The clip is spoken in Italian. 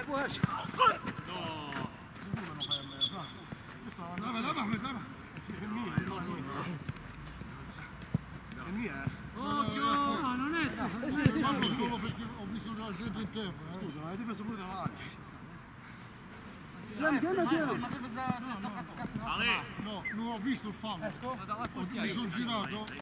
può essere. No. È mia, Occhio! No, non è solo perché ho visto la gente in terra. Scusa, ma avete preso pure davanti. Ale! No, non ho visto il fallo. Mi sono girato.